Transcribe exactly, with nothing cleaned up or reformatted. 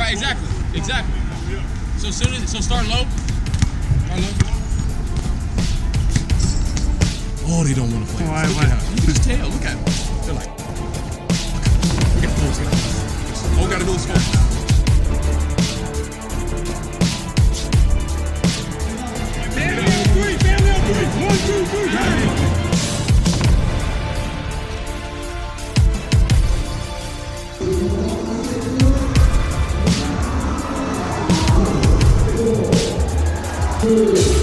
Right, exactly, exactly. So soon as so start low. Start low. Oh, they don't want to play. Why? Look Why? at them. You can just tell. Look at them. They're like, look at those guys. Oh, gotta go slow. Family on three. Family on three. One, two, three. Hey.